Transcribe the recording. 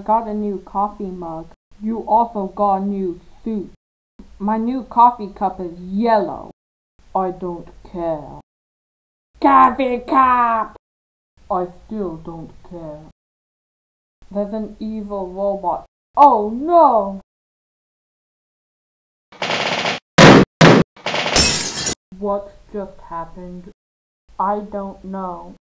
got a new coffee mug. You also got a new suit. My new coffee cup is yellow. I don't care. Coffee cup! I still don't care. There's an evil robot. Oh no! What just happened? I don't know.